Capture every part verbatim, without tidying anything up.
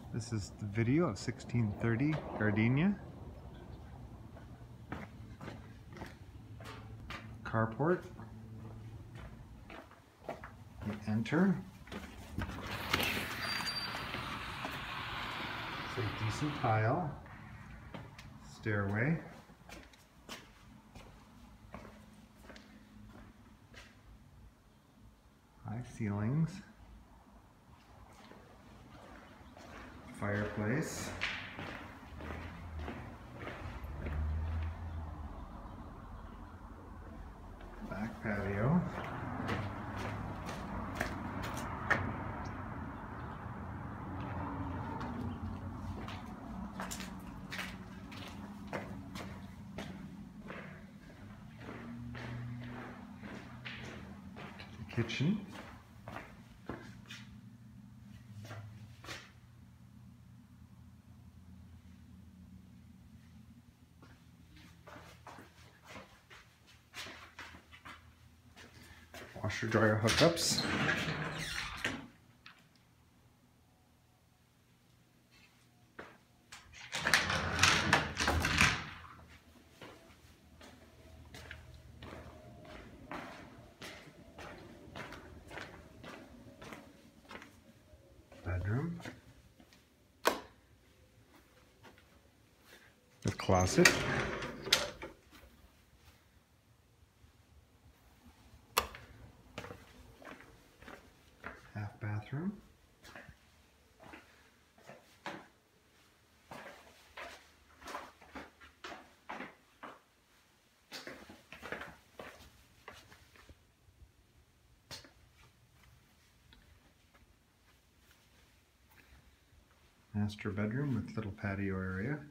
This is the video of sixteen thirty Gardenia. Carport. You enter. It's a decent tile. Stairway. High ceilings. Fireplace. Back patio. The kitchen. Washer dryer hookups. Bedroom. The closet. Half bathroom. Master bedroom with little patio area.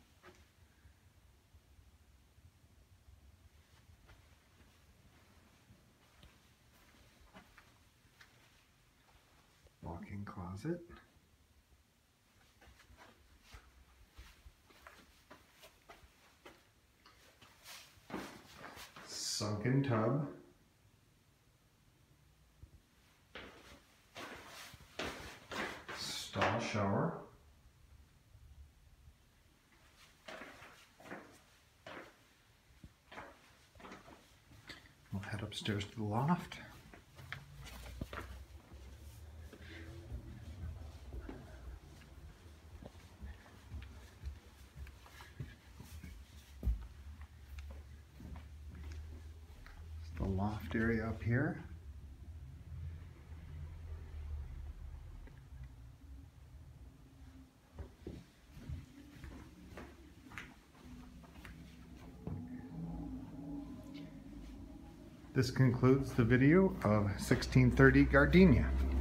Walk-in closet. Sunken tub. Stall shower. We'll head upstairs to the loft. The loft area up here. This concludes the video of sixteen thirty Gardenia.